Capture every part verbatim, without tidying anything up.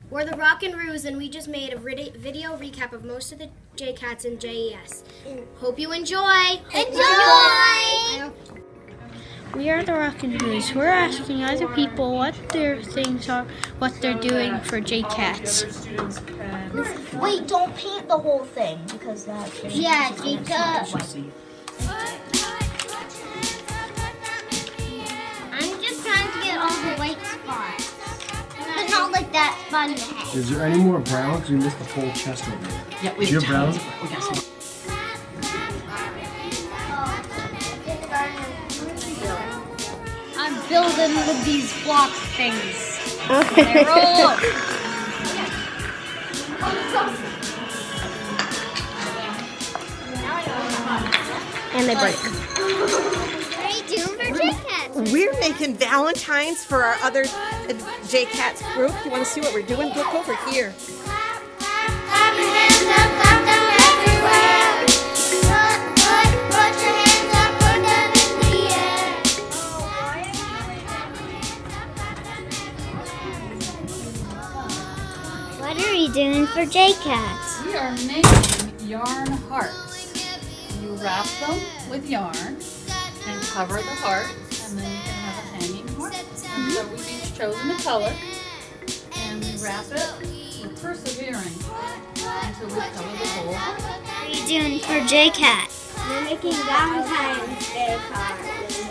We're the Kangaroos, and we just made a video recap of most of the J CATs in J E S. Hope you enjoy! Enjoy! We are the Kangaroos. We're asking other people what their things are, what they're doing for J CATs. Wait, don't paint the whole thing because that's... Yeah, J CAT. I'm just trying to get all the white spots. But not like that spot in the head. Is there any more brown? Because we missed the whole chest over there. Yeah, we Do you have brown? We got some. I'm building with these block things. Okay. Roll. And they break. What are you doing for J CATs? We're making Valentines for our other J CATs group. You want to see what we're doing? Look over here. What are you doing for J CATs? We are making yarn hearts. You wrap them with yarn and cover the heart, and then you can have a hanging heart. And so we've each chosen a color, and we wrap it. We're persevering until we cover the whole heart. What are you doing for J CAT? We're making Valentine's Day cards.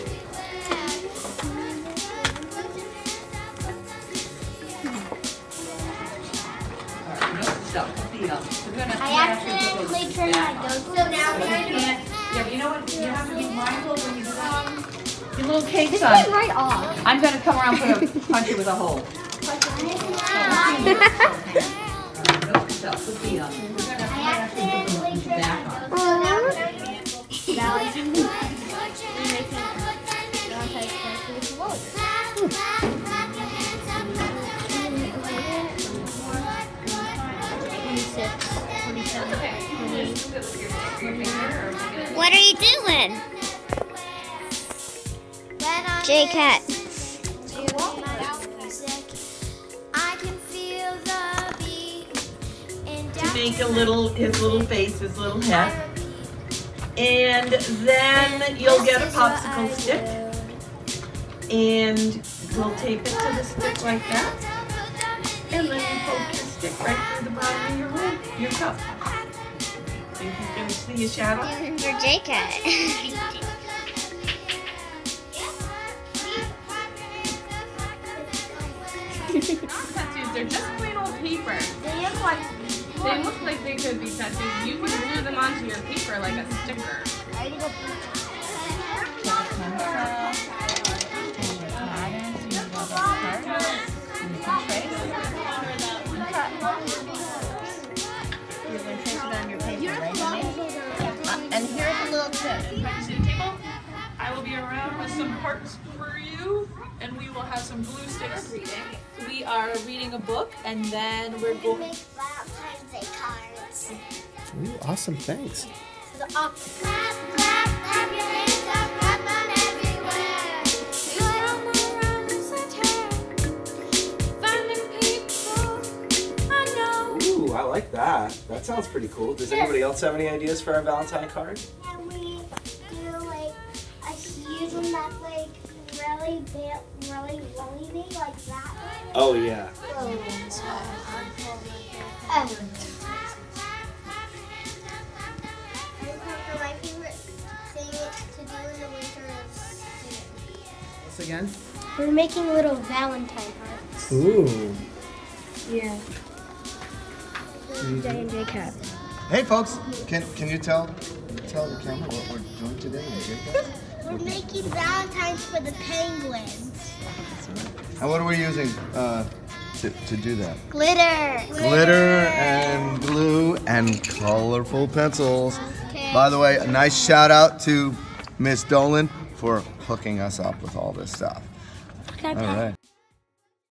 I accidentally turned my go so now we're going to Yeah, but you know what? You have to be mindful when you do that. Your little cake This son. went right off. I'm going to come around and put a punch you with a hole. I accidentally turned my go so now we're going to make Valentine's Day. We're making Valentine's Day with floats. What are you doing? J CAT. To make a little, his little face, his little head. And then you'll get a popsicle stick. And we'll tape it to the stick like that. And then you poke your stick right through the bottom of your lid, your cup. Think he's gonna see a shadow? For J CAT. They're just plain old paper. They look like They look like they could be tattoos. You can glue them onto your paper like a sticker. And here's a little tip. Back to the table. I will be around with some parts for you, and we will have some glue sticks. We are reading a book, and then we're we going. make Valentine's Day cards. Ooh, awesome, thanks. The up. Clap, clap, clap your hands up, clap on everywhere. Good on the round of Saturn. Finding people I know. Ooh, I like that. That sounds pretty cool. Does anybody else have any ideas for our Valentine card? Can we do like a huge one that's like really big, really, really big, like that one? Oh, yeah. Oh. My favorite thing to do in the winter is Once again? we're making little Valentine hearts. Ooh. Yeah. J and J CAT. Hey, folks. Can can you tell tell the camera what we're doing today in J CAT? We're making Valentines for the penguins. And what are we using uh, to, to do that? Glitter. Glitter and glue and colorful pencils. Okay. By the way, a nice shout out to Miss Dolan for hooking us up with all this stuff. Okay. All right.